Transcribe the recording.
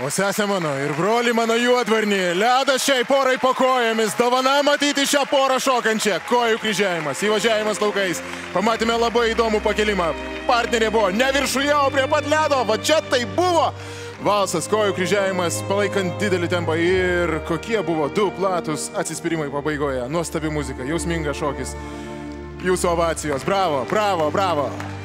O sesė mano ir broli mano juodvarnį, ledas šiai porai po kojomis, dovana matyti šią porą šokančią, kojų kryžiavimas, įvažiavimas laukais. Pamatėme labai įdomų pakelimą. Partnerė buvo ne viršuje, o prie pat ledo, va čia tai buvo. Valsas, kojų kryžiavimas, palaikant didelį tempą ir kokie buvo du platus atsispyrimai pabaigoje. Nuostabi muzika, jausmingas šokis. Jūsų ovacijos, bravo, bravo, bravo.